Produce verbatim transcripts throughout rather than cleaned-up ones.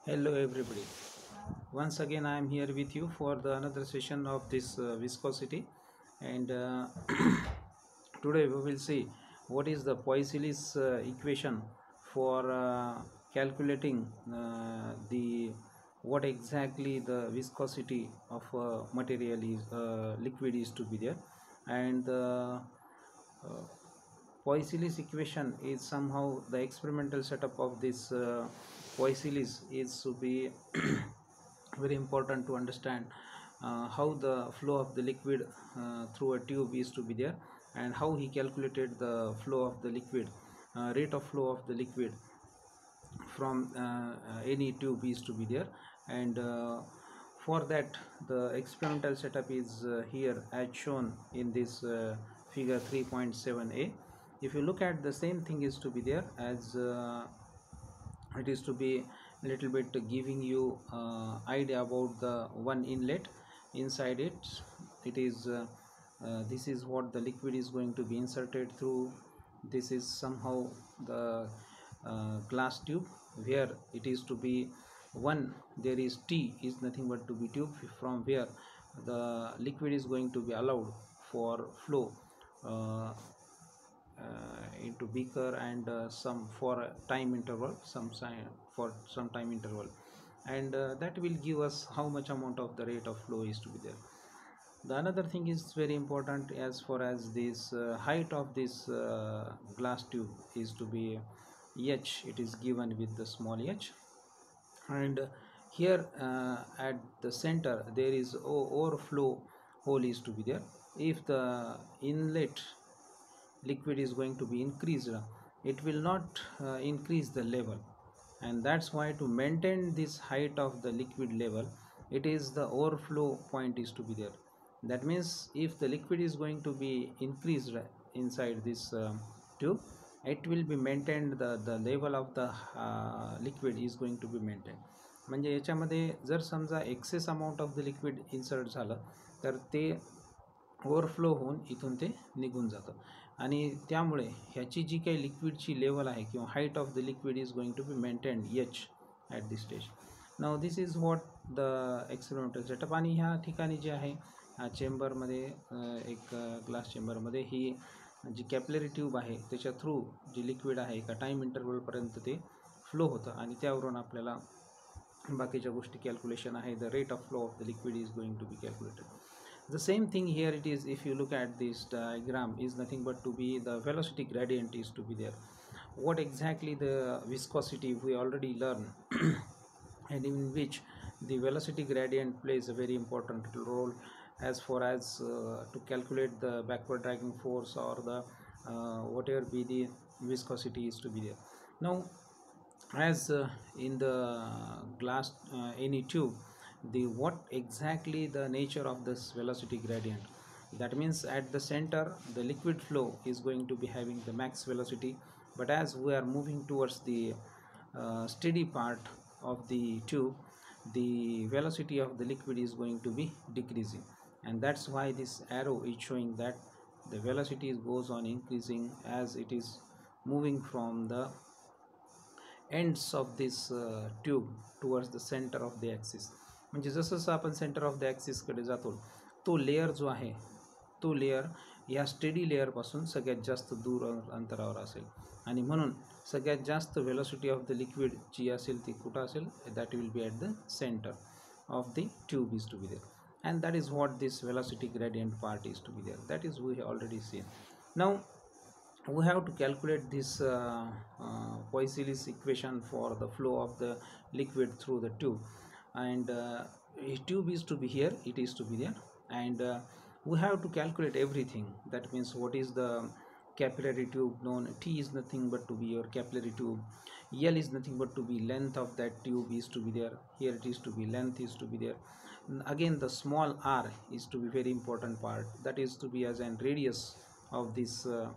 Hello everybody. Once again I am here with you for the another session of this uh, viscosity, and uh, today we will see what is the Poiseuille's uh, equation for uh, calculating uh, the what exactly the viscosity of uh, material is uh, liquid is to be there, and uh, uh, Poiseuille's equation is somehow the experimental setup of this uh, Poiseuille's is to be very important to understand uh, how the flow of the liquid uh, through a tube is to be there, and how he calculated the flow of the liquid, uh, rate of flow of the liquid from uh, uh, any tube is to be there. And uh, for that the experimental setup is uh, here as shown in this uh, figure three point seven a. If you look at, the same thing is to be there as uh, it is to be little bit giving you uh, idea about the one inlet. Inside it, it is uh, uh, this is what the liquid is going to be inserted through. This is somehow the uh, glass tube, where it is to be one, there is T is nothing but to be tube from where the liquid is going to be allowed for flow uh, uh, into beaker, and uh, some for a time interval, some sign for some time interval, and uh, that will give us how much amount of the rate of flow is to be there. The another thing is very important as far as this uh, height of this uh, glass tube is to be h, it is given with the small h. And here uh, at the center there is overflow hole is to be there. If the inlet liquid is going to be increased, it will not uh, increase the level, and that's why to maintain this height of the liquid level, it is the overflow point is to be there. That means if the liquid is going to be increased inside this um, tube, it will be maintained, the the level of the uh, liquid is going to be maintained. म्हणजे याच्यामध्ये जर समजा excess amount of the liquid insert झालं तर ते overflow होऊन इथून ते निघून जातं, आणि त्यामुळे ह्याची जी काही लिक्विडची लेवल आहे किंवा height of the liquid is going to be maintained H at this stage. Now this is what the experimental setup. आणि ह्या ठिकाणी जे आहे चेंबरमध्ये, एक ग्लास चेंबरमध्ये ही जी कॅपलरी ट्यूब आहे त्याच्या थ्रू जी लिक्विड आहे एका टाईम इंटरवलपर्यंत ते फ्लो होतं, आणि त्यावरून आपल्याला बाकीच्या गोष्टी कॅल्क्युलेशन आहे. The rate of flow of the liquid is going to be calculated. The same thing here it is. If you look at this diagram, is nothing but to be the velocity gradient is to be there. What exactly the viscosity we already learned and in which the velocity gradient plays a very important role as far as uh, to calculate the backward dragging force, or the uh, whatever be the viscosity is to be there. Now as uh, in the glass uh, any tube, the what exactly the nature of this velocity gradient, that means at the center the liquid flow is going to be having the max velocity, but as we are moving towards the uh, steady part of the tube, the velocity of the liquid is going to be decreasing, and that's why this arrow is showing that the velocity goes on increasing as it is moving from the ends of this uh, tube towards the center of the axis. म्हणजे जसं जसं आपण centre of the ॲक्सिसकडे जातो, तो layer जो आहे तो layer या स्टेडी लेअरपासून सगळ्यात जास्त दूर अंतरावर असेल, आणि म्हणून सगळ्यात जास्त वेलोसिटी ऑफ द लिक्विड जी असेल ती कुठं असेल, that will be at the centre of the tube is to be there, and that is what this velocity gradient part is to be there. That is we already seen. Now we have to calculate this uh, uh, Poiseuille's equation for the flow of the liquid through the tube, and uh, a tube is to be here, it is to be there, and uh, we have to calculate everything. That means what is the capillary tube known, T is nothing but to be your capillary tube, L is nothing but to be length of that tube is to be there, here it is to be length is to be there. Again the small r is to be very important part, that is to be as an radius of this uh,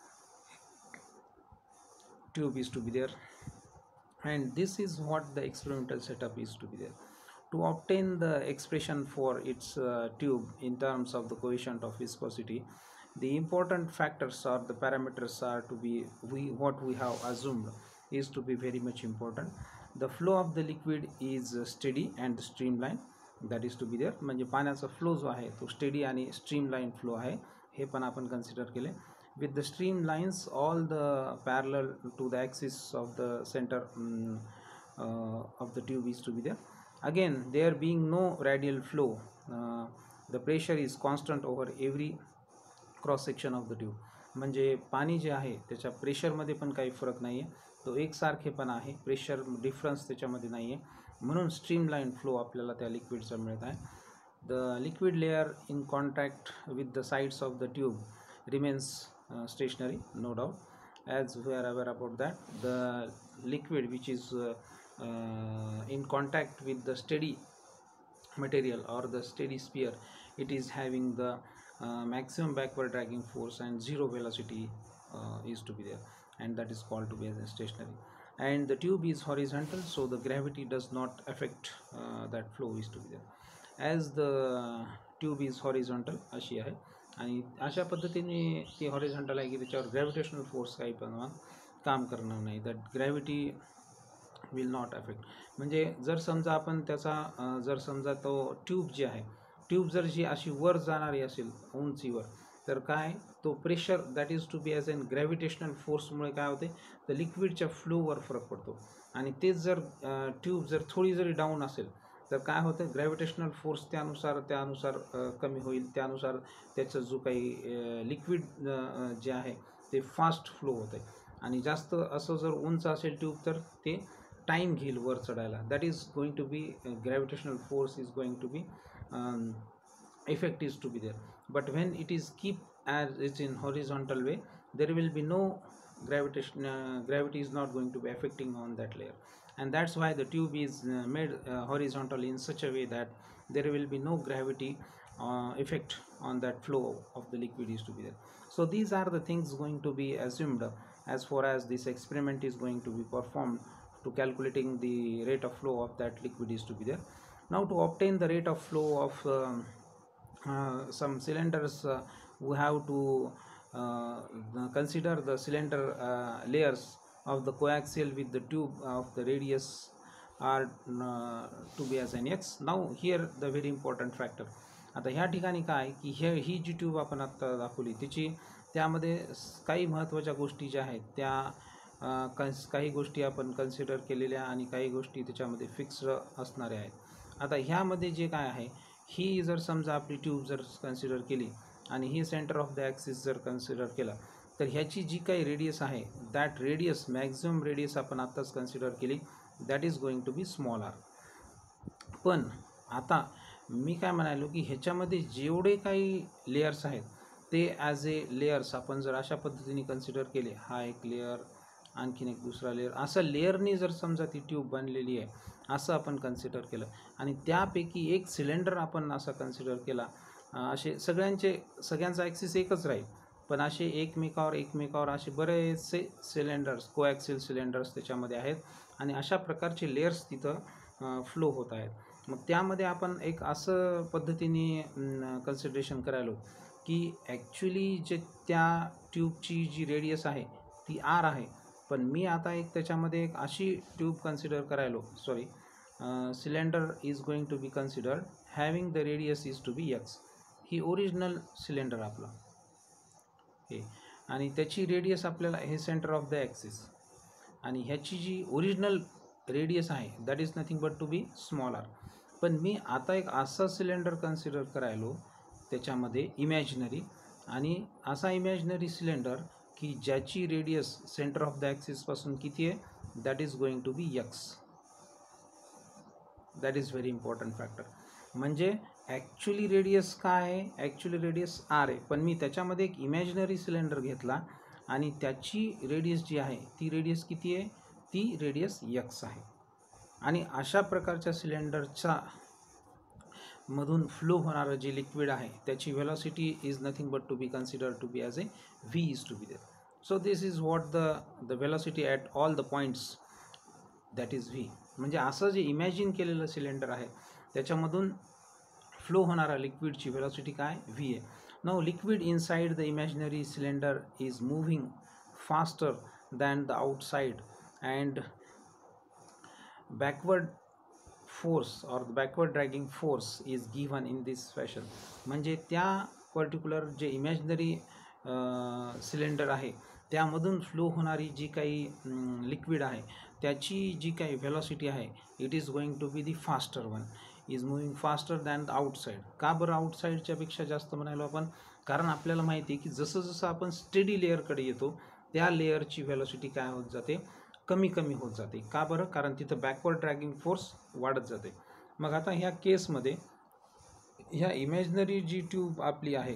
tube is to be there, and this is what the experimental setup is to be there. To obtain the expression for its uh, tube in terms of the coefficient of viscosity, the important factors or the parameters are to be, we what we have assumed is to be very much important. The flow of the liquid is steady and streamline, that is to be there. म्हणजे पाण्याचा flow जो आहे तो steady आणि streamline flow आहे, हे पण आपण कन्सिडर केले. With the streamlines all the parallel to the axis of the centre of the tube is to be there. Again, there being no radial flow, uh, the pressure is constant over every cross section of the tube. म्हणजे पाणी जे आहे त्याच्या प्रेशरमध्ये पण काही फरक नाही आहे, तो एकसारखेपणा आहे, प्रेशर डिफरन्स त्याच्यामध्ये नाही आहे, म्हणून स्ट्रीमलाईन फ्लो आपल्याला त्या लिक्विडचा मिळत आहे. The liquid layer in contact with the sides of the tube remains stationary, no doubt, as we are aware about that. The liquid which is Uh, in contact with the steady material or the steady sphere, it is having the uh, maximum backward dragging force and zero velocity uh, is to be there, and that is called to be as stationary. And the tube is horizontal, so the gravity does not affect uh, that flow is to be there. As the tube is horizontal अशी आहे आणि अशा पद्धतीने ती horizontal आहे की त्याच्यावर gravitational force काही पण काम करणार नाही, that gravity will not affect. म्हणजे जर समजा आपण त्याचा जर समजा तो ट्यूब जी आहे, ट्यूब जर जी अशी वर जाणारी असेल उंचीवर, तर काय तो pressure that is to be as an gravitational फोर्समुळे काय होते, तर लिक्विडच्या फ्लोवर फरक पडतो. आणि तेच जर ट्यूब जर थोडी जरी डाऊन असेल तर काय होतं, ग्रॅव्हिटेशनल फोर्स त्यानुसार त्यानुसार कमी होईल, त्यानुसार त्याचं जो काही लिक्विड जे आहे ते फास्ट फ्लो होत आहे. आणि जास्त असं जर उंच असेल ट्यूब तर ते टाइम घेईल वर चढायला, that is going to be gravitational force is going to be effect is to be there. But when it is keep as it's in horizontal way, there will be no gravitation, uh, gravity is not going to be affecting on that layer, and that's why the tube is uh, made uh, horizontal in such a way that there will be no gravity uh, effect on that flow of the liquid is to be there. So these are the things going to be assumed as far as this experiment is going to be performed to calculating the rate of flow of that liquid is to be there. Now to obtain the rate of flow of um, uh, some cylinders, uh, we have to uh, consider the cylinder uh, layers of the coaxial with the tube of the radius are uh, to be as an x. Now here the very important factor, आता ह्या ठिकाणी काय की हे ही जी tube आपण आत्ता दाखवली तिची त्यामध्ये काही महत्त्वाच्या गोष्टी ज्या आहेत त्या कन्स काही गोष्टी आपण कन्सिडर केलेल्या आणि काही गोष्टी त्याच्यामध्ये फिक्स्ड असणाऱ्या आहेत. आता ह्यामध्ये जे काय आहे, ही जर समजा आपली ट्यूब जर कन्सिडर केली आणि ही सेंटर ऑफ द ॲक्सिस जर कन्सिडर केला, तर ह्याची जी काही रेडियस आहे दॅट रेडियस मॅक्झिमम रेडियस आपण आत्ताच कन्सिडर केली, that is going to be small R. पण आता मी काय म्हणालो की ह्याच्यामध्ये जेवढे काही लेयर्स आहेत ते ॲज ए लेयर्स आपण जर अशा पद्धतीने कन्सिडर केले, हा एक लेयर, आणखीन एक दुसरा लेअर, असं लेअरनी जर समजा ती ट्यूब बनलेली आहे असं आपण कन्सिडर केलं आणि त्यापैकी एक सिलेंडर आपण असा कन्सिडर केला, असे सगळ्यांचे सगळ्यांचा ॲक्सिस एकच राहील, पण असे एकमेकावर एकमेकावर असे बरेचसे सिलेंडर्स कोॲक्सिल सिलेंडर्स त्याच्यामध्ये आहेत आणि अशा प्रकारचे लेयर्स तिथं फ्लो होत आहेत. मग त्यामध्ये आपण एक असं पद्धतीने कन्सिडरेशन करायलो की ॲक्च्युली जे त्या ट्यूबची जी रेडियस आहे ती आर आहे, पण मी आता एक त्याच्यामध्ये एक अशी ट्यूब कन्सिडर करायलो, sorry cylinder is going to be considered having the radius is to be X. ही ओरिजिनल सिलेंडर आपला हे आणि त्याची रेडियस आपल्याला हे सेंटर ऑफ द ॲक्सिस आणि ह्याची जी ओरिजिनल रेडियस आहे that is nothing but to be small R. पण मी आता एक असा सिलेंडर कन्सिडर करायलो त्याच्यामध्ये इमॅजिनरी, आणि असा इमॅजिनरी सिलेंडर की ज्याची रेडियस सेंटर ऑफ द ॲक्सिसपासून किती आहे, that is going to be X. That is very important factor. म्हणजे ॲक्च्युली रेडियस काय आहे, ॲक्च्युली रेडियस आर आहे, पण मी त्याच्यामध्ये एक इमॅजिनरी सिलेंडर घेतला आणि त्याची रेडियस जी आहे ती रेडियस किती आहे, ती रेडियस एक्स आहे. आणि अशा प्रकारच्या सिलेंडरच्या मधून फ्लो होणारं जे लिक्विड आहे त्याची velocity is nothing but to be consider to be as a V is to be there. So this is what the the velocity at all the points that is V. म्हणजे असं जे imagine केलेलं cylinder आहे त्याच्यामधून flow होणारा लिक्विडची velocity काय, V आहे. Now liquid inside the imaginary cylinder is moving faster than the outside, and backward force or the backward dragging force is given in this fashion. म्हणजे त्या पर्टिक्युलर जे इमॅजिनरी सिलेंडर आहे त्यामधून flow होणारी जी काही liquid आहे त्याची जी काही व्हेलॉसिटी आहे it is going to be the faster one, is moving faster than the outside. का बरं आउटसाईडच्या पेक्षा जास्त म्हणायला आपण? कारण आपल्याला माहिती आहे की जसं जसं आपण स्टेडी लेअरकडे येतो त्या लेअरची व्हेलॉसिटी काय होत जाते, कमी कमी होत जाते. का बरं? कारण तिथं बॅकवर्ड ड्रॅगिंग फोर्स वाढत जाते. मग आता ह्या केसमध्ये ह्या इमॅजिनरी जी ट्यूब आपली आहे,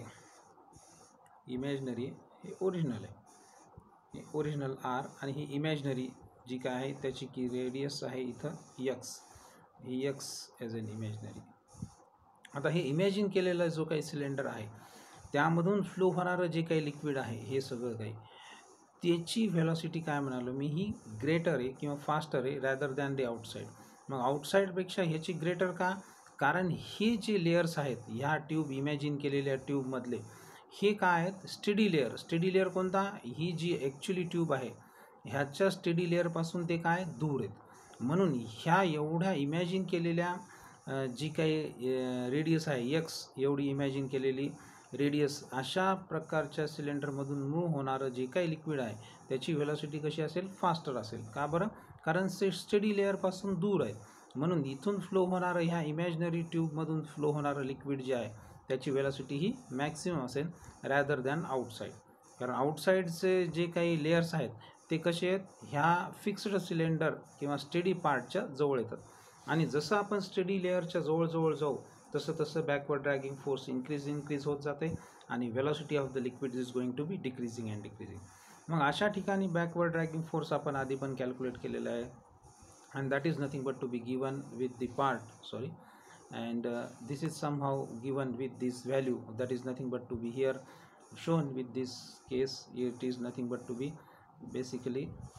इमॅजिनरी हे ओरिजिनल आहे, हे ओरिजिनल आर, आणि ही इमॅजिनरी जी काय आहे त्याची की रेडियस आहे इथं यक्स, ही यक्स ॲज एन इमॅजिनरी. आता हे इमॅजिन केलेला जो काही सिलेंडर आहे त्यामधून फ्लो होणारं जे काही लिक्विड आहे हे सगळं काही त्याची व्हेलॉसिटी काय म्हणालो मी, ही ग्रेटर आहे किंवा फास्टर आहे रॅदर दॅन द आउटसाईड. मग आउटसाईडपेक्षा ह्याची ग्रेटर का? कारण हे जे लेयर्स आहेत ह्या ट्यूब इमॅजिन केलेल्या ट्यूबमधले हे काय आहेत, स्टेडी लेअर. स्टेडी लेअर कोणता? ही जी ॲक्च्युली ट्यूब आहे ह्याच्या स्टेडी लेअरपासून ते काय दूर आहेत. म्हणून ह्या एवढ्या इमॅजिन केलेल्या जी काही रेडियस आहे यक्स एवढी इमॅजिन केलेली रेडियस, अशा प्रकारच्या सिलेंडरमधून मूव्ह होणारं जे काही लिक्विड आहे त्याची व्हेलॉसिटी कशी असेल, फास्टर असेल. का बरं? कारण से स्टेडी लेअरपासून दूर आहे. म्हणून इथून फ्लो होणारं ह्या इमॅजिनरी ट्यूबमधून फ्लो होणारं लिक्विड जे आहे त्याची व्हेलॉसिटी ही मॅक्सिमम असेल रॅदर दॅन आउटसाईड. कारण आउटसाईडचे जे काही लेयर्स आहेत ते कसे आहेत, ह्या फिक्स्ड सिलेंडर किंवा स्टेडी पार्टच्या जवळ येतात. आणि जसं आपण स्टेडी लेअरच्या जवळजवळ जाऊ तसं तसं backward dragging force increase increase होत जाते आणि velocity of the liquid is going to be decreasing and decreasing. मग अशा ठिकाणी बॅकवर्ड ड्रॅगिंग फोर्स आपण आधी पण कॅल्क्युलेट केलेला आहे, and that is nothing but to be given with the part sorry and this is somehow given with this value that is nothing but to be here shown with this case. It is nothing but to be basically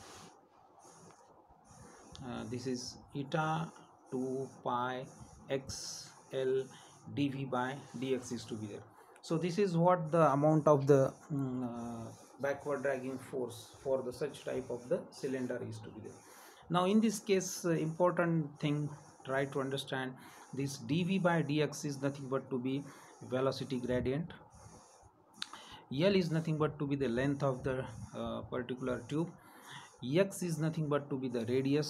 uh, this is eta two pi x l dv by dx is to be there. So this is what the amount of the um, uh, backward dragging force for the such type of the cylinder is to be there. Now in this case uh, important thing try to understand, this dv by dx is nothing but to be velocity gradient. L is nothing but to be the length of the uh, particular tube, x is nothing but to be the radius,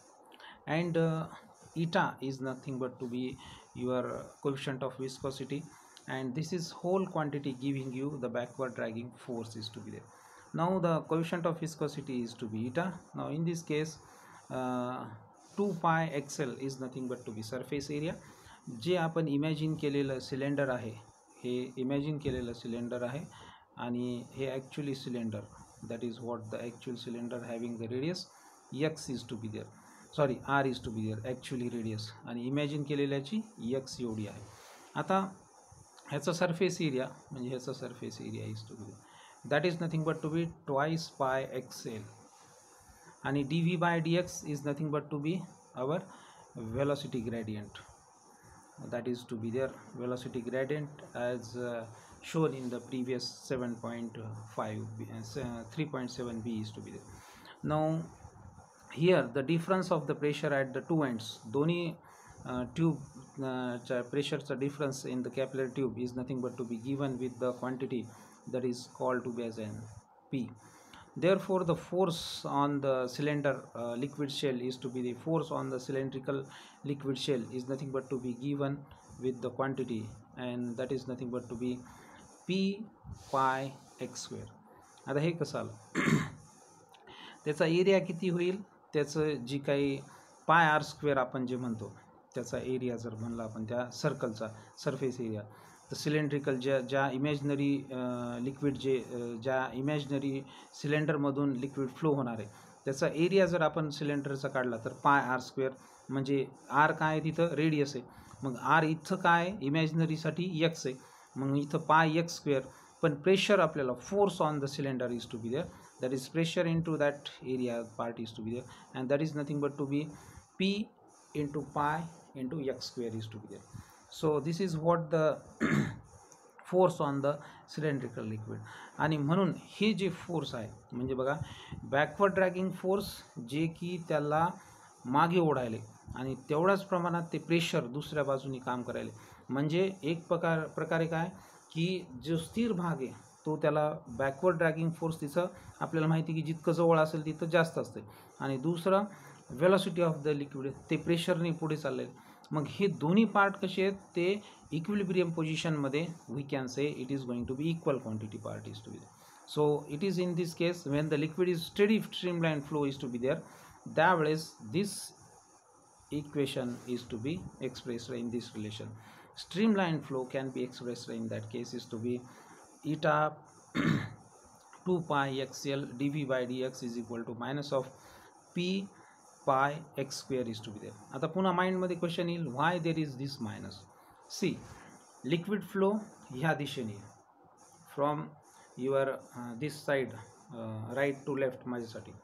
and uh, eta is nothing but to be your coefficient of viscosity, and this is whole quantity giving you the backward dragging force is to be there. Now the coefficient of viscosity is to be eta. Now in this case uh, two pi xl is nothing but to be surface area. जे आपण imagine केलेलं cylinder आहे हे imagine केलेलं cylinder आहे आणि हे actually cylinder that is what the actual cylinder having the radius X is to be there, sorry R is to be there actually radius, आणि इमॅजिन केलेल्याची यक्स एवढी आहे. आता ह्याचा सरफेस एरिया म्हणजे ह्याचा surface area is to be there that is nothing but to be twice pi X L, आणि D V by D x is nothing but to be our velocity gradient. That is to be there velocity gradient as uh, shown in the previous seven point five uh, three point seven b is to be there. Now here the difference of the pressure at the two ends, दोन्ही uh, tube uh, pressure difference in the capillary tube is nothing but to be given with the quantity that is called to be as n p. Therefore the force on the cylinder uh, liquid shell is to be the force on the cylindrical liquid shell is nothing but to be given with the quantity, and that is nothing but to be p pi x square. आता हे कसं आलं त्याचा area किती होईल, त्याचं जी काही पाय आर स्क्वेअर आपण जे म्हणतो त्याचा एरिया जर म्हणला आपण त्या सर्कलचा सरफेस एरिया, तर सिलेंड्रिकल ज्या ज्या इमॅजिनरी लिक्विड जे ज्या इमॅजिनरी सिलेंडरमधून लिक्विड फ्लो होणार आहे त्याचा एरिया जर आपण सिलेंडरचा काढला तर पाय आर स्क्वेअर, म्हणजे आर काय आहे तिथं रेडियस आहे, मग आर इथं काय आहे इमॅजिनरीसाठी यक्स आहे, मग इथं पाय एक्स स्क्वेअर. पण प्रेशर आपल्याला force on the cylinder is to be there, that is pressure into that area part is to be there, and that is nothing but to be P into pi into x square is to be there. So this is what the force on the cylindrical liquid. आणि म्हणून हे जे force आहे म्हणजे बघा backward dragging force जे की त्याला मागे ओढायले आणि तेवढ्याच प्रमाणात ते प्रेशर दुसऱ्या बाजूनी काम करायले. म्हणजे एक प्रकार प्रकारे काय की जो स्थिर भाग आहे तो त्याला बॅकवर्ड ड्रॅगिंग फोर्स तिचं आपल्याला माहिती की जितकं जवळ असेल तिथं जास्त असते आणि दुसरं वेलॉसिटी ऑफ द लिक्विड ते प्रेशरने पुढे चालले. मग हे दोन्ही पार्ट कसे आहेत ते इक्विलिब्रियम पोझिशनमध्ये we can say it is going to be equal quantity part is to be. So it is in this case when the liquid is steady streamlined flow is to be there, त्यावेळेस this equation is to be expressed in this relation. Streamlined flow can be expressed in that case is to be eta two pi xl dv by dx is equal to minus of p pi x square is to be there. आता पुन्हा mind मध्ये question येईल why there is this minus. See, liquid flow ह्या दिशेने from your this side right to left माझ्यासाठी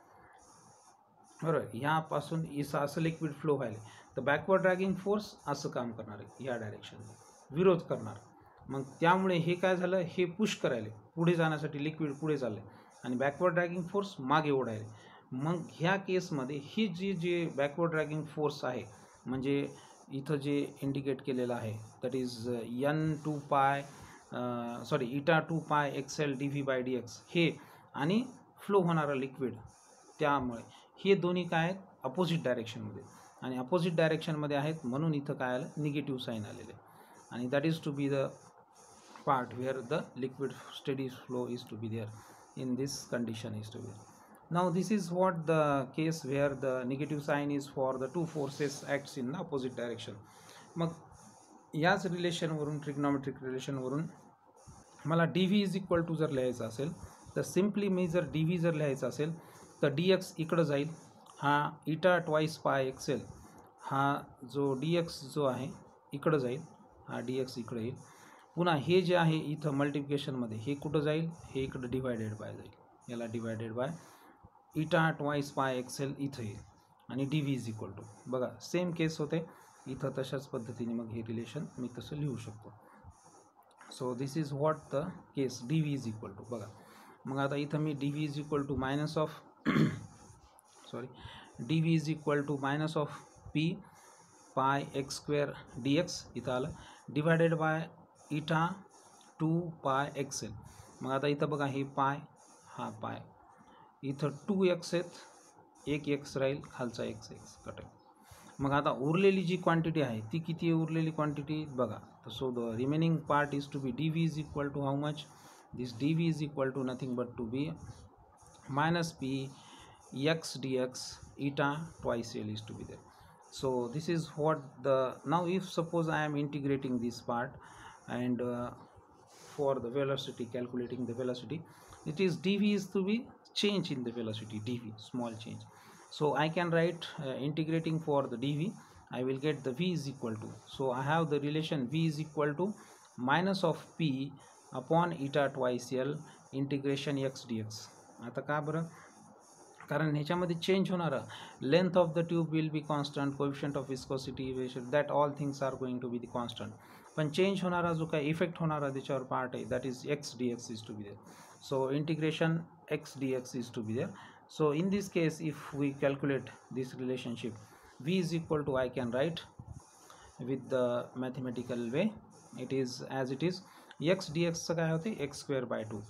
बरोबर. ह्यापासून इसं असं लिक्विड फ्लो व्हायला तर बॅकवर्ड ड्रॅगिंग फोर्स असं काम करणार आहे ह्या डायरेक्शनला विरोध करणार. मग त्यामुळे हे काय झालं हे पुश करायले पुढे जाण्यासाठी लिक्विड पुढे चालले आणि बॅकवर्ड ड्रॅगिंग फोर्स मागे ओढायले. मग ह्या केसमध्ये ही जी जे बॅकवर्ड ड्रॅगिंग फोर्स आहे म्हणजे इथं जे इंडिकेट केलेलं आहे that is an two pi sorry eta two pi X L D V by D X हे आणि फ्लो होणारं लिक्विड त्यामुळे हे दोन्ही काय आहेत अपोजिट डायरेक्शनमध्ये आणि अपोजिट डायरेक्शनमध्ये आहेत म्हणून इथं काय आलं निगेटिव्ह साईन आलेले आणि that is to be the part where the liquid steady flow is to be there in this condition is to be. Now this is what the case where the negative sign is for the two forces acts in the opposite direction. मग याच रिलेशनवरून trigonometric रिलेशनवरून मला D V is equal to जर लिहायचं असेल तर simply मी जर डी व्ही जर लिहायचं असेल तर डी एक्स इकडं जाईल हा इटा ट्वाईस पाय एक्सेल हा जो डी एक्स जो आहे इकडं जाईल हा डी एक्स इकडं येईल. पुन्हा हे जे आहे इथं मल्टिप्लिकेशनमध्ये हे कुठं जाईल हे इकडं डिवायडेड बाय जाईल याला divided by eta twice pi X L इथं येईल आणि D V is equal to बघा सेम केस होते इथं तशाच पद्धतीने मग हे रिलेशन मी तसं लिहू शकतो. So this is what the case D V is equal to बघा. मग आता इथं मी D V is equal to minus of sorry D V is equal to minus of P pi X square D X इथं आलं divided by eta two pi X L. मग आता इथं बघा हे पाय हा पाय इथं टू एक्स आहेत एक एक्स राहील खालचा एक्स एक्स कट. मग आता उरलेली जी क्वांटिटी आहे ती किती आहे उरलेली क्वांटिटी बघा. So the remaining part is to be D V is equal to how much this D V is equal to nothing but to be minus P X D X eta twice L is to be there. So this is what the now if suppose I am integrating this part and uh, for the velocity calculating the velocity it is dv is to be change in the velocity dv small change. So I can write uh, integrating for the dv I will get the v is equal to so I have the relation v is equal to minus of p upon eta twice L integration x dx. आता का बरं कारण ह्याच्यामध्ये change होणारा length of the tube will be constant coefficient of viscosity that all things are going to be the constant पण change होणारा जो काय इफेक्ट होणारा त्याच्यावर पार्ट आहे that is X D x is to be there. So integration X D x is to be there. So in this case if we calculate this relationship v is equal to I can write with the mathematical way it is as it is X D एक्सचं काय होते x square by to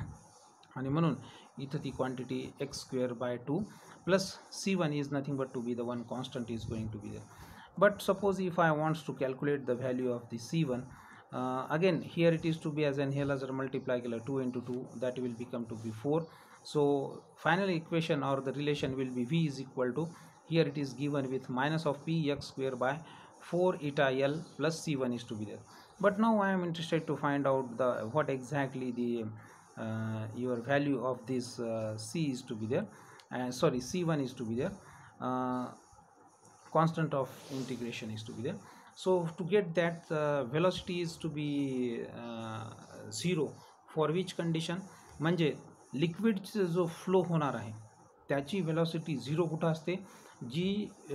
आणि म्हणून इथं ती quantity X square by two plus C one is nothing but to be the one constant is going to be there. But suppose if I wants to calculate the value of the C one again here it is to be as an ह्याला जर multiply केलं two into two that will become to be four. So final equation or the relation will be v is equal to here it is given with minus of P X square by four eta L plus C one is to be there. But now I am interested to find out the what exactly the Uh, your value of this uh, c is to be there and uh, sorry c one is to be there uh, constant of integration is to be there. So to get that uh, velocity is to be uh, zero for which condition म्हणजे liquid जो flow होणार आहे त्याची velocity zero कुठं असते जी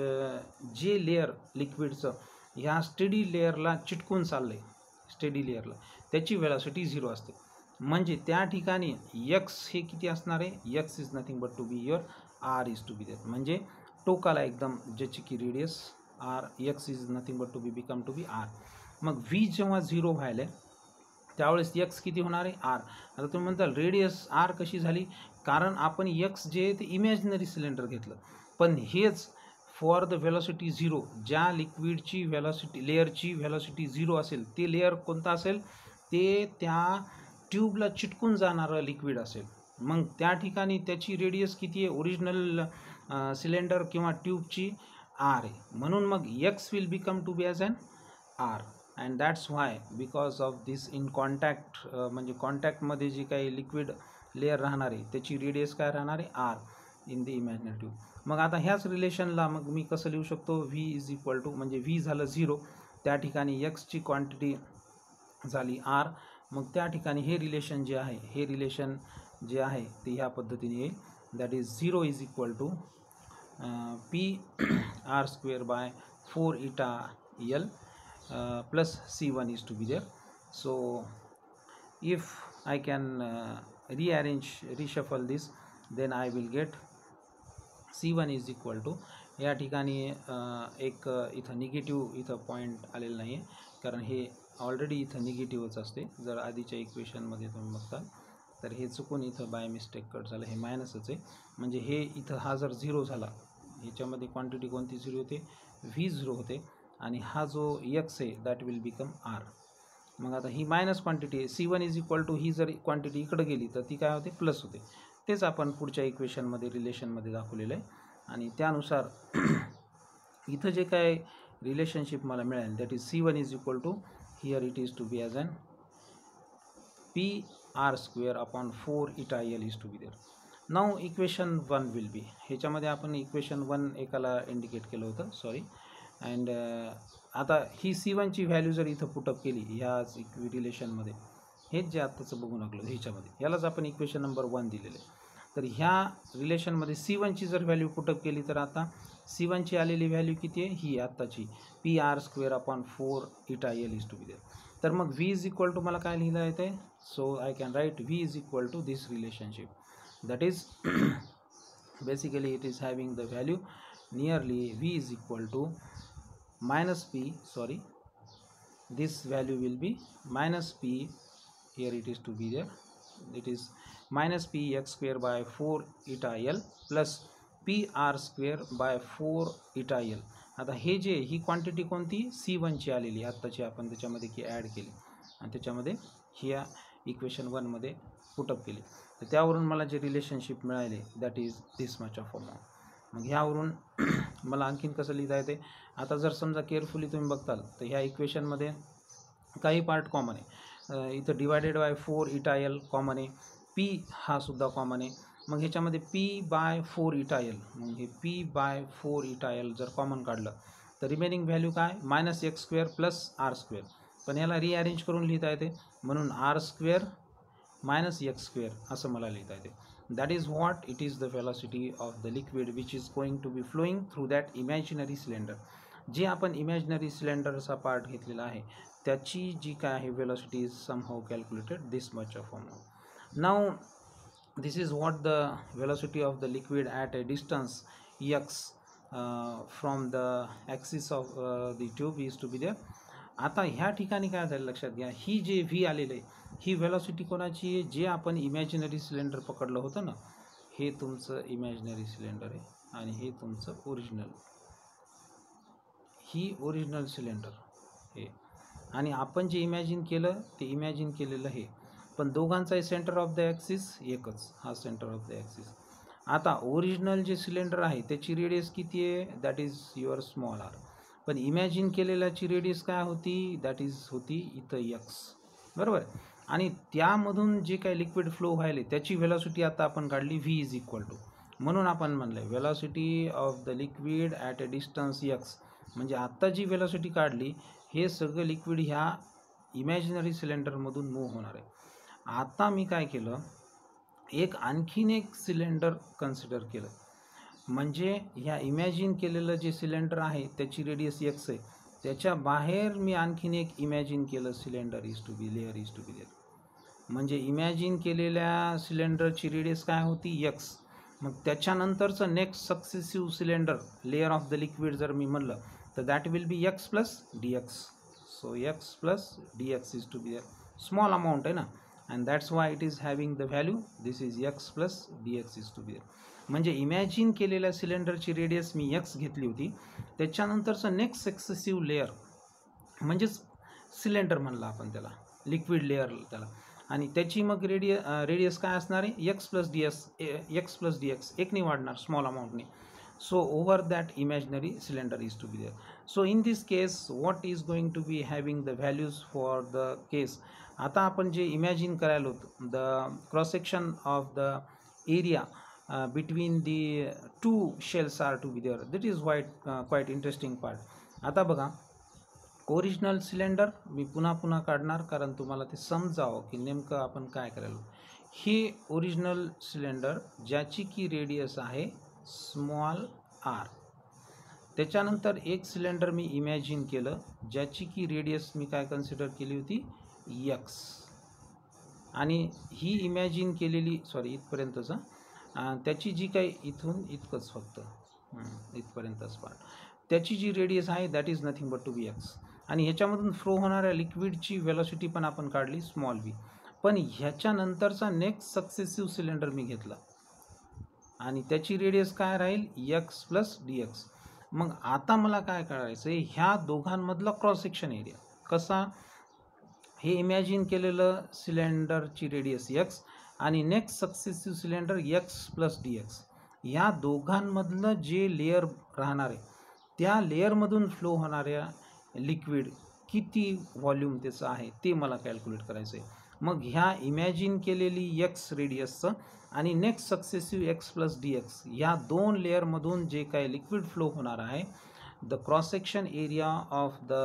जे layer लिक्विडचं ह्या steady लेयरला चिटकून चाललंय स्टेडी लेयरला त्याची वेलॉसिटी झिरो असते. म्हणजे त्या ठिकाणी एक्स हे किती असणार आहे x is nothing but to be your r is to be there. म्हणजे टोकाला एकदम ज्याची की radius r, x is nothing but to be become to be r. मग व्ही जेव्हा झिरो व्हायला त्यावेळेस एक्स किती होणार आहे आर. आता तुम्ही म्हणताल रेडियस आर कशी झाली, कारण आपण एक्स जे आहे ते इमॅजिनरी सिलेंडर घेतलं. पण हेच फॉर द व्हेलॉसिटी झिरो, ज्या लिक्विडची व्हेलॉसिटी लेअरची व्हेलॉसिटी झिरो असेल ते लेअर कोणता असेल, ते त्या ट्यूबला चिटकून जाणारं लिक्विड असेल. मग त्या ठिकाणी त्याची रेडियस किती आहे ओरिजिनल सिलेंडर किंवा ट्यूबची आर आहे. म्हणून मग x will become to be as an r. And that's why because of this in contact, म्हणजे कॉन्टॅक्टमध्ये जी काही लिक्विड लेअर राहणार आहे त्याची रेडियस काय राहणार आहे r in the imaginary tube. मग आता ह्याच रिलेशनला मग मी कसं लिहू शकतो, व्ही इज इक्वल टू, म्हणजे व्ही झालं झिरो, त्या ठिकाणी एक्सची क्वांटिटी झाली आर. मग त्या ठिकाणी हे रिलेशन जे आहे, हे रिलेशन जे आहे ते ह्या पद्धतीने येईल. That is zero is equal to p r square by four eta l plus C one is to be there. So if I can uh, rearrange reshuffle this, then I will get C one is equal to, या ठिकाणी एक इथं negative इथं point आलेलं नाही आहे, कारण हे ऑलरेडी इथं निगेटिव्हच असते. जर आधीच्या इक्वेशनमध्ये तुम्ही बघताल तर हे चुकून इथं बाय मिस्टेक कट झालं, हे मायनसच आहे. म्हणजे हे इथं हा जर झिरो झाला, ह्याच्यामध्ये क्वांटिटी कोणती झिरो होते, व्ही झिरो होते, आणि हा जो एक्स आहे दॅट विल बिकम आर. मग आता ही मायनस क्वांटिटी आहे, c one is equal to, ही जर क्वांटिटी इकडे गेली तर ती काय होते प्लस होते. तेच आपण पुढच्या इक्वेशनमध्ये रिलेशनमध्ये दाखवलेलं आहे. आणि त्यानुसार इथं जे काय रिलेशनशिप मला मिळेल that is c one is equal to, here it is to be as an p r square upon four eta l is to be there. Now equation one will be, ह्याच्यामध्ये आपण equation one एकाला indicate केलं होतं, sorry. And आता ही C वनची value जर इथं put up केली ह्याच रिलेशनमध्ये, हेच जे आत्ताचं बघू लागलो ह्याच्यामध्ये, यालाच आपण इक्वेशन नंबर वन दिलेलं आहे. तर ह्या रिलेशनमध्ये सी वनची जर व्हॅल्यू पुटअप केली तर आता सी वनची आलेली व्हॅल्यू किती आहे, ही आत्ताची p r square upon four eta l is to be there. तर मग व्ही इज इक्वल टू मला काय लिहिलं येते, so I can write v is equal to this relationship, that is basically it is having the value nearly v is equal to minus p, sorry, this value will be minus p, here it is to be there, it is minus p x square by four eta l plus p r square by four eta l. आता हे जे ही quantity कोणती C वनची आलेली आत्ताची आपण त्याच्यामध्ये की ॲड केली आणि त्याच्यामध्ये ह्या इक्वेशन वनमध्ये पुटअप केली, तर त्यावरून मला जे रिलेशनशिप मिळाले that is this much of amount. मग ह्यावरून मला आणखीन कसं लिहिता येते, आता जर समजा केअरफुली तुम्ही बघताल तर ह्या इक्वेशनमध्ये काही पार्ट कॉमन आहे. इथं divided by four eta l common आहे, पी हा सुद्धा कॉमन आहे. मग ह्याच्यामध्ये p by four eta l, मग हे p by four eta l जर कॉमन काढलं तर रिमेनिंग व्हॅल्यू काय minus x square plus r square. पण याला रिअरेंज करून लिहिता येते, म्हणून r square minus x square असं मला लिहिता येते. That is what it is the velocity of the liquid which is going to be flowing through that imaginary cylinder. जे आपण imaginary cylinderचा पार्ट घेतलेला आहे त्याची जी काय आहे velocity is somehow calculated this much of amount. Now this is what the velocity of the liquid at a distance x uh, from the axis of uh, the tube is to be there. आता ह्या ठिकाणी काय झालं लक्षात घ्या, ही जे V आलेलं आहे ही व्हेलॉसिटी कोणाची आहे, जे आपण इमॅजिनरी सिलेंडर पकडलं होतं ना, हे तुमचं इमॅजिनरी सिलेंडर आहे आणि हे तुमचं ओरिजिनल, ही ओरिजिनल सिलेंडर हे, आणि आपण जे इमॅजिन केलं ते इमॅजिन केलेलं हे, पण दोघांचाही सेंटर ऑफ द ॲक्सिस एकच, हा सेंटर ऑफ द ॲक्सिस. आता ओरिजिनल जे सिलेंडर आहे त्याची रेडियस किती आहे, that is your small R. पण इमॅजिन केलेल्याची रेडियस काय होती, दॅट इज होती इथं एक्स, बरोबर. आणि त्यामधून जे काही लिक्विड फ्लो व्हायले त्याची व्हेलॉसिटी आता आपण काढली व्ही इज इक्वल टू, म्हणून आपण म्हणलं velocity of the liquid at a distance x. म्हणजे आत्ता जी व्हेलॉसिटी काढली हे सगळं लिक्विड ह्या इमॅजिनरी सिलेंडरमधून मूव्ह होणार आहे. आता मी काय केलं, एक आणखीन एक सिलेंडर कन्सिडर केलं, म्हणजे ह्या इमॅजिन केलेलं जे सिलेंडर आहे त्याची रेडियस एक्स आहे, त्याच्या बाहेर मी आणखीन एक इमॅजिन केलं cylinder is to be layer is to be layer. म्हणजे इमॅजिन केलेल्या सिलेंडरची रेडियस काय होती एक्स, मग त्याच्यानंतरचं next successive cylinder layer of the liquid जर मी म्हणलं तर that will be x plus d x. So x plus d x is to be small amount आहे ना, and that's why it is having the value this is x plus d x is to बी. म्हणजे imagine केलेल्या सिलेंडरची radius मी x घेतली होती, त्याच्यानंतरचं next successive layer म्हणजेच cylinder म्हणलं आपण त्याला, लिक्विड लेअर त्याला, आणि त्याची मग रेडिय रेडियस काय असणार आहे x plus d x. X plus d x एकने वाढणार स्मॉल अमाऊंटने. So over that imaginary cylinder is to be there. So in this case what is going to be having the values for the case. आता आपण जे imagine करायला होतं the cross section of the area between the two shells are to be there. That is white quite interesting part. आता बघा original cylinder मी पुन्हा पुन्हा काढणार कारण तुम्हाला ते समजावं की नेमकं आपण काय करायला. हे ओरिजिनल सिलेंडर ज्याची की रेडियस आहे स्मॉल आर. त्याच्यानंतर एक सिलेंडर मी इमॅजिन केलं ज्याची की रेडियस मी काय कन्सिडर केली होती एक्स. आणि ही इमॅजिन केलेली सॉरी इथपर्यंतचं त्याची जी काही इथून इतकंच फक्त इथपर्यंतच पार्ट त्याची जी रेडियस आहे that is nothing but to be x. आणि ह्याच्यामधून फ्लो होणाऱ्या लिक्विडची वेलॉसिटी पण आपण काढली स्मॉल व्ही. पण ह्याच्यानंतरचा नेक्स्ट सक्सेसिव्ह सिलेंडर मी घेतला आणि त्याची रेडियस काय राहील एक्स प्लस डी एक्स. मग आता मला काय करायचं आहे ह्या दोघांमधला क्रॉस सेक्शन एरिया कसा, हे इमॅजिन केलेलं सिलेंडरची रेडियस एक्स आणि next successive cylinder x plus d x, ह्या दोघांमधलं जे लेअर राहणार आहे त्या लेअरमधून फ्लो होणाऱ्या लिक्विड किती व्हॉल्यूम त्याचं आहे ते मला कॅल्क्युलेट करायचं आहे. मग ह्या इमॅजिन केलेली एक्स रेडियसचं आणि next successive x plus d x ह्या दोन लेअरमधून जे काही लिक्विड फ्लो होणार आहे the cross section area of the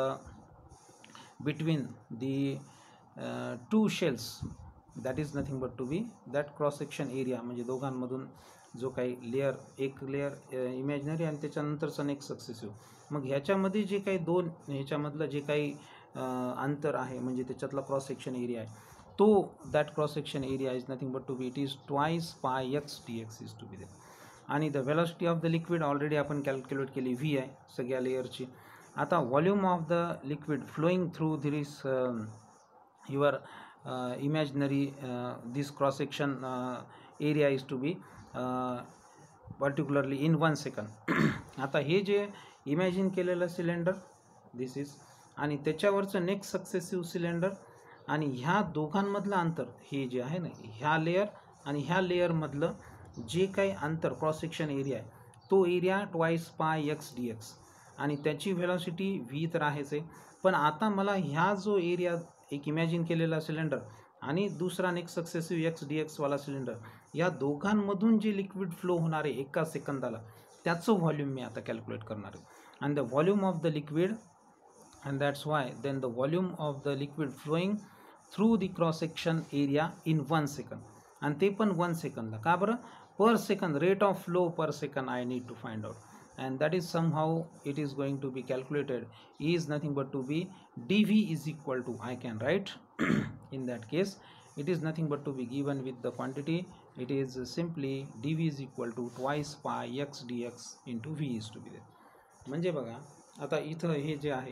between the two shells that is nothing but to be that cross section area. म्हणजे दोघांमधून जो काही लेअर एक लेअर इमॅजिनरी आणि त्याच्यानंतरचा नेक्स्ट सक्सेसिव्ह, मग ह्याच्यामध्ये जे काही दोन ह्याच्यामधलं जे काही अंतर आहे म्हणजे त्याच्यातला क्रॉस सेक्शन एरिया आहे तो that cross section area is nothing but to be it is twice pi x D x is to be there. आणि the velocity of the liquid already आपण कॅल्क्युलेट केली व्ही आहे सगळ्या लेअरची. आता volume of the liquid flowing through this your imaginary this cross section area is to be particularly in one second. आता हे जे इमॅजिन केलेलं सिलेंडर दिस इज आणि त्याच्यावरचं नेक्स्ट सक्सेसिव्ह सिलेंडर आणि ह्या दोघांमधलं अंतर हे जे आहे ना ह्या लेअर आणि ह्या लेअरमधलं जे काही अंतर क्रॉस सेक्शन एरिया आहे तो area twice pi x D x आणि त्याची व्हेलॉसिटी व्ही तर आहेच आहे. पण आता मला ह्या जो एरिया एक इमॅजिन केलेला सिलेंडर आणि दुसरा नेक्स्ट सक्सेसिव्ह एक्स डी एक्सवाला सिलेंडर या दोघांमधून जे लिक्विड फ्लो होणार आहे एका सेकंदाला त्याचं व्हॉल्यूम मी आता कॅल्क्युलेट करणार आहे. and the volume of the liquid, and that's why then the volume of the liquid flowing through the cross section area in one second, and ते पण one second ला का बरं per second rate of flow per second I need to find out, and that is somehow it is going to be calculated is nothing but to be dv is equal to I can write in that case it is nothing but to be given with the quantity it is simply dv is equal to twice pi x dx into v is to be there. म्हणजे बघा आता इथं हे जे आहे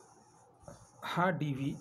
हा D V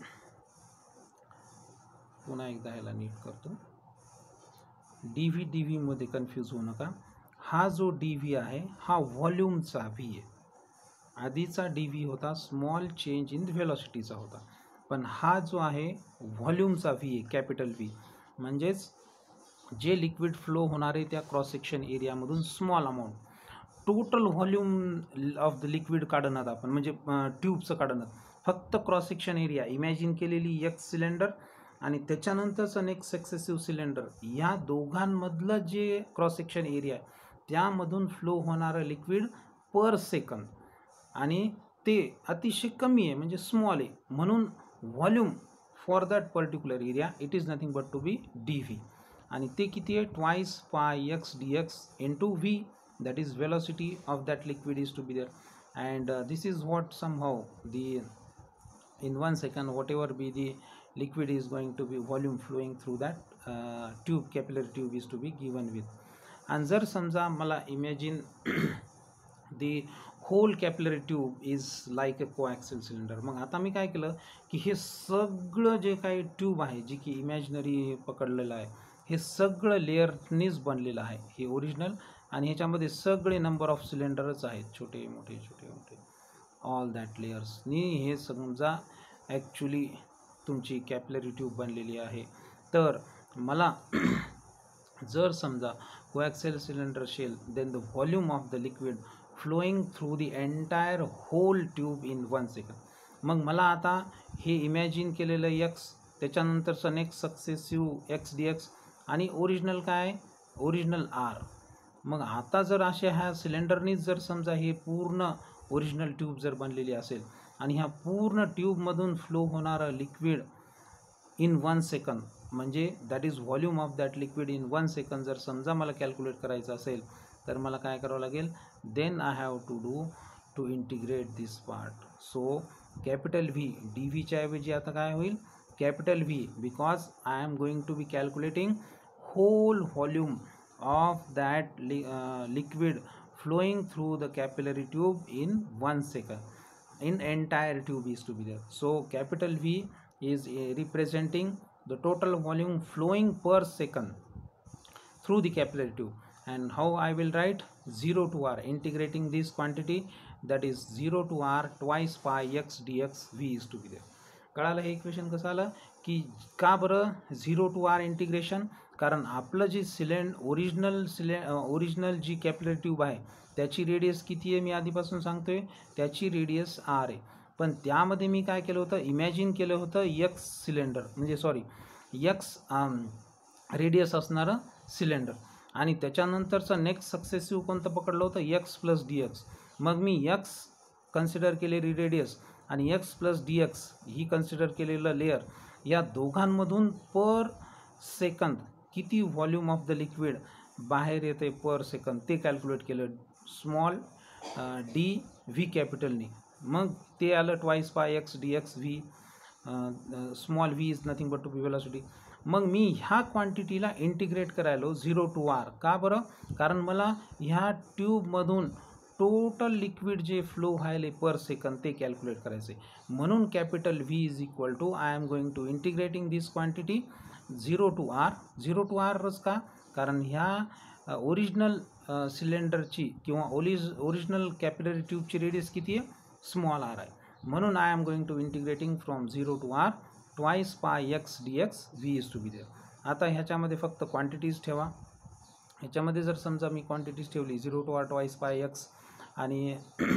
पुन्हा एकदा ह्याला नीट करतो. डी व्ही डी व्हीमध्ये कन्फ्यूज होऊ नका. हा जो डी व्ही आहे हा व्हॉल्यूमचा व्ही आहे. आधीचा डी व्ही होता स्मॉल चेंज इन व्हेलॉसिटीचा होता, पण हा जो आहे व्हॉल्यूमचा व्ही आहे कॅपिटल व्ही. म्हणजेच जे लिक्विड फ्लो होणार आहे त्या क्रॉस सेक्शन एरियामधून small amount total volume of the liquid काढणार आपण म्हणजे ट्यूबचं काढणार फक्त क्रॉस सेक्शन एरिया इमॅजिन केलेली एक सिलेंडर आणि त्याच्यानंतरचं नेक्स्ट सक्सेसिव्ह सिलेंडर या दोघांमधलं जे क्रॉस सेक्शन एरिया आहे त्यामधून फ्लो होणारं लिक्विड पर सेकंद आणि ते अतिशय कमी आहे म्हणजे स्मॉल आहे म्हणून volume for that particular area it is nothing but to be D v आणि ते किती आहे twice pi x D x into v. That is velocity of that liquid is to be there, and uh, this is what somehow the in one second whatever be the liquid is going to be volume flowing through that uh, tube capillary tube is to be given with. आणि जर समजा मला imagine the whole capillary tube is like a coaxial cylinder. मग आता मी काय केलं की हे सगळं जे काही ट्यूब आहे जी की इमॅजिनरी पकडलेलं आहे हे सगळं लेअरनीच बनलेलं आहे. हे ओरिजिनल आणि ह्याच्यामध्ये सगळे नंबर ऑफ सिलेंडरच आहेत, छोटे मोठे छोटे मोठे ऑल दॅट लेयर्सनी हे समजा ॲक्च्युली तुमची कॅपिलरी ट्यूब बनलेली आहे. तर मला जर समजा coaxial cylinder shell then the volume of the liquid flowing through the entire whole tube in one second. मग मला आता हे इमॅजिन केलेलं एक्स, त्याच्यानंतरचं next successive x D x आणि ओरिजिनल काय ओरिजिनल आर. मग आता जर अशा ह्या सिलेंडरनीच जर समजा हे पूर्ण ओरिजिनल ट्यूब जर बनलेली असेल आणि ह्या पूर्ण ट्यूबमधून फ्लो होणारं लिक्विड इन वन सेकंद म्हणजे that is volume of that liquid in one second जर समजा मला कॅल्क्युलेट करायचं असेल तर मला काय करावं लागेल, then I have to do to integrate this part. So capital V d व्हीच्या ऐवजी आता काय होईल capital V, because I am going to be calculating whole volume of that li uh, liquid flowing through the capillary tube in one second in entire tube is to be there. So capital V is uh, representing the total volume flowing per second through the capillary tube. And how I will write zero to r, integrating this quantity, that is zero to r twice pi x dx v is to be there. कळालं हे equation कसं आलं की का बरं zero to R integration, कारण आपलं जी सिलेंड ओरिजिनल सिले ओरिजिनल जी कॅपिलरी ट्यूब आहे त्याची रेडियस किती आहे मी आधीपासून सांगतोय, त्याची रेडियस आर आहे. पण त्यामध्ये मी काय केलं होतं इमॅजिन केलं होतं एक्स सिलेंडर म्हणजे सॉरी एक्स रेडियस असणारं सिलेंडर आणि त्याच्यानंतरचं नेक्स्ट सक्सेसिव्ह कोणतं पकडलं होतं एक्स प्लस डी एक्स. मग मी एक्स कन्सिडर केलेली रेडियस आणि एक्स प्लस डी एक्स ही कन्सिडर केलेलं लेअर या दोघांमधून पर सेकंद किती व्हॉल्यूम ऑफ द लिक्विड बाहेर येते पर सेकंद ते कॅल्क्युलेट केलं स्मॉल डी व्ही कॅपिटलनी. मग ते आलं twice pi x D x v, small v is nothing but to be velocity. मग मी ह्या क्वांटिटीला इंटिग्रेट करायलो झिरो टू आर. का बरं, कारण मला ह्या ट्यूबमधून टोटल लिक्विड जे फ्लो व्हायले पर सेकंद ते कॅल्क्युलेट करायचे. म्हणून capital V is equal to I am going to integrating this quantity zero to r. Zero to आरच का, कारण ह्या ओरिजिनल सिलेंडरची किंवा ओलिज ओरिजिनल कॅपिलरी ट्यूबची रेडियस किती आहे स्मॉल आर आहे. म्हणून I am going to integrating from zero to r twice pi x D x v is to be there. आता ह्याच्यामध्ये फक्त क्वांटिटीज ठेवा. ह्याच्यामध्ये जर समजा मी क्वांटिटीज ठेवली zero to r twice pi x आणि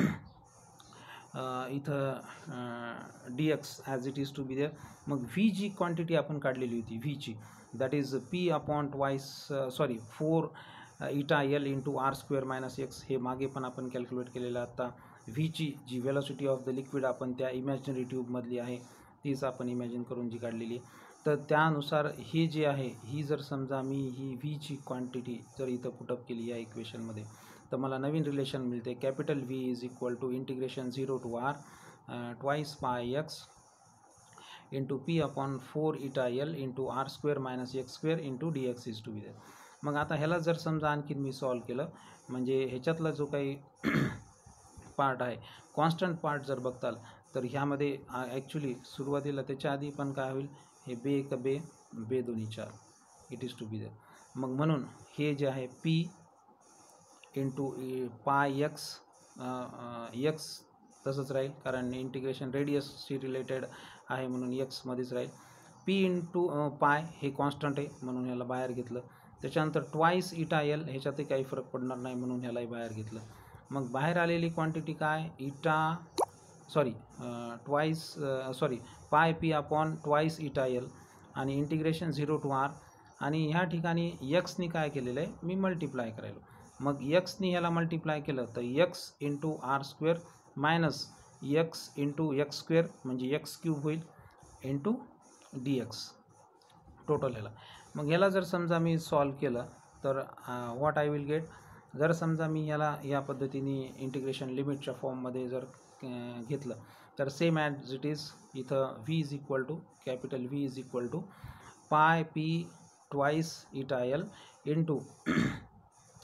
इथं d x as it is to be there. मग व्ही जी क्वांटिटी आपण काढलेली होती व्हीची that is p upon twice sorry four eta l into r square minus x. हे मागे पण आपण कॅल्क्युलेट केलेलं. आता व्हीची जी वेलॉसिटी ऑफ द लिक्विड आपण त्या इमॅजिनरी ट्यूबमधली आहे तीच आपण इमॅजिन करून जी काढलेली. तर त्यानुसार हे जे आहे ही जर समजा मी ही व्हीची क्वांटिटी जर इथं पुटअप केली या इक्वेशनमध्ये तर मला नवीन रिलेशन मिळते capital V is equal to integration zero to r twice pi x into p upon four eta l into r square minus x square into d x is to be there. मग आता ह्याला जर समजा आणखीन मी solve केलं म्हणजे ह्याच्यातला जो काही पार्ट आहे कॉन्स्टंट पार्ट जर बघताल तर ह्यामध्ये ॲक्च्युली सुरुवातीला त्याच्या आधी पण काय होईल हे बे एक बे बे दोन्ही चार it is to be there. मग म्हणून हे जे आहे p into pi x x तसंच राहील कारण इंटिग्रेशन रेडियसशी रिलेटेड आहे म्हणून एक्समध्येच राहील. पी इंटू पाय हे कॉन्स्टंट आहे म्हणून ह्याला बाहेर घेतलं. त्याच्यानंतर ट्वाईस इटा एल ह्याच्यातही काही फरक पडणार नाही म्हणून ह्यालाही बाहेर घेतलं. मग बाहेर आलेली क्वांटिटी काय eta sorry twice sorry pi p upon twice eta l आणि इंटिग्रेशन झिरो टू आर आणि ह्या ठिकाणी एक्सनी काय केलेलं आहे मी मल्टिप्लाय करायलो. मग एक्सनी ह्याला मल्टिप्लाय केलं तर x into r square minus x into x square म्हणजे एक्स क्यूब होईल इंटू डी एक्स टोटल ह्याला. मग ह्याला जर समजा मी सॉल्व केलं तर व्हॉट आय विल गेट. जर समजा मी ह्याला या पद्धतीने इंटिग्रेशन लिमिटच्या फॉर्ममध्ये जर घेतलं तर सेम ॲज इट इज इथं v is equal to capital V is equal to pi p twice eta l into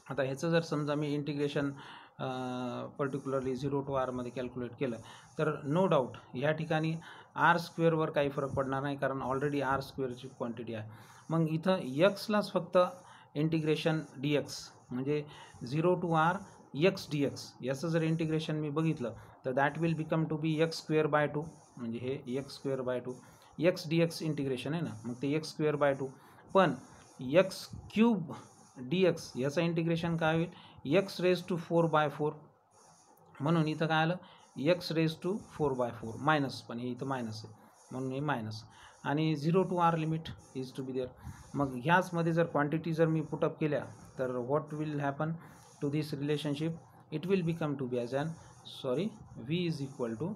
आता ह्याचं जर समजा मी इंटिग्रेशन पर्टिक्युलरली झिरो टू आरमध्ये कॅल्क्युलेट केलं तर नो डाऊट ह्या ठिकाणी आर स्क्वेअरवर काही फरक पडणार नाही, कारण ऑलरेडी आर स्क्वेअरची क्वांटिटी आहे. मग इथं यक्सलाच फक्त इंटिग्रेशन डी एक्स म्हणजे zero to r x d x याचं जर इंटिग्रेशन मी बघितलं तर that will become to be x square by two, म्हणजे हे x square by two x D x integration आहे ना, मग ते एक्स स्क्वेअर बाय टू. पण एक्स क्यूब डी एक्स याचं इंटिग्रेशन काय होईल x raise to four by four, म्हणून इथं काय आलं x raise to four by four minus, पण हे इथं मायनस आहे म्हणून हे मायनस. आणि zero to r limit is to be there. मग ह्याचमध्ये जर क्वांटिटी जर मी पुटअप केल्या तर what will happen to this relationship, it will become to be as an sorry v is equal to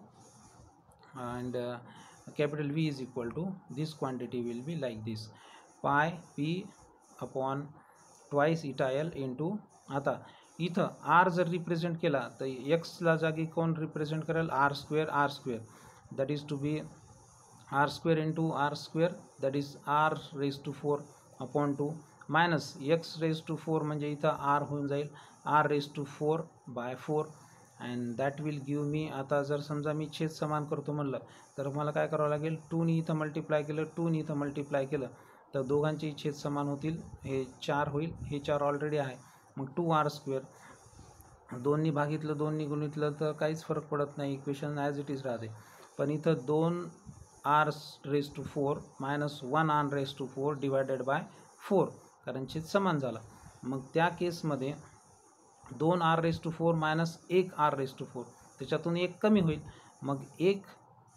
and uh, capital V is equal to this quantity will be like this pi p upon twice eta l into. आता इथं r जर represent केला तर x ला जागी कोण represent करेल r square r square that is to be r square into r square that is r raise to four upon two minus x raise to four म्हणजे इथं r होऊन जाईल r raise to four by four and that will give me. आता जर समजा मी छेद समान करतो म्हणलं तर मला काय करावं लागेल टूनी इथं मल्टिप्लाय केलं टूनी इथं मल्टिप्लाय केलं तर दोघांचे छेद समान होतील, हे चार होईल, हे चार ऑलरेडी आहे. मग टू आर स्क्वेअर दोननी भागितलं दोननी गुणितलं तर काहीच फरक पडत नाही, इक्वेशन ॲज इट इज राहते. पण इथं दोन r raise to four minus one r raise to four divided by four, कारण छेद समान झाला. मग त्या केसमध्ये दोन r raise to four minus एक आर रेज टू फोर त्याच्यातून एक कमी होईल, मग एक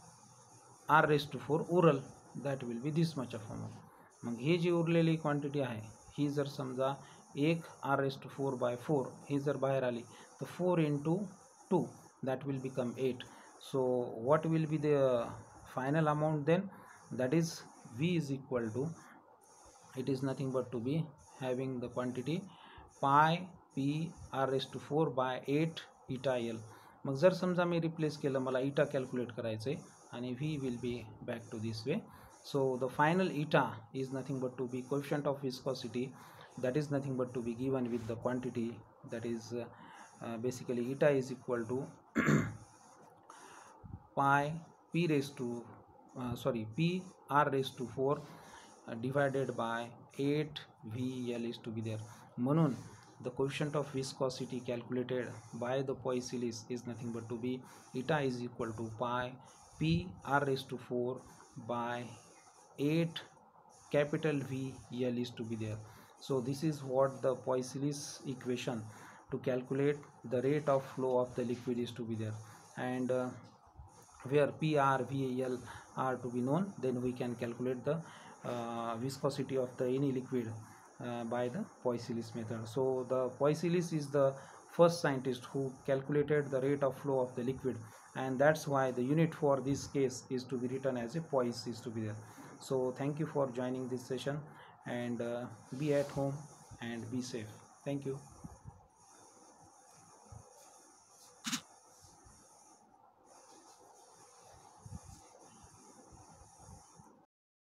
आर रेज टू फोर उरल, that will be this much of amount. मग हे जी उरलेली क्वांटिटी आहे ही जर समजा एक r raise to four by four ही जर बाहेर आली तर four into two that will become eight. So what will be the final amount then, that is v is equal to it is nothing but to be having the quantity pi p r raise to four by eight eta l. मग जर समजा मी replace केलं, मला इटा calculate करायचं आहे आणि v will be back to this way. So the final eta is nothing but to be coefficient of viscosity, that is nothing but to be given with the quantity, that is uh, uh, basically eta is equal to pi p raised to uh, sorry p r raised to four uh, divided by eight V L is to be there. म्हणून the coefficient of viscosity calculated by the Poiseuille is nothing but to be eta is equal to pi p r raised to four by eight capital V L is to be there. So this is what the Poiseuille's equation to calculate the rate of flow of the liquid is to be there, and uh, where P, R, V, L are to be known, then we can calculate the uh, viscosity of the any liquid uh, by the Poiseuille's method. So the Poiseuille is the first scientist who calculated the rate of flow of the liquid, and that's why the unit for this case is to be written as a Poise is to be there. So thank you for joining this session, and uh, be at home and be safe. Thank you.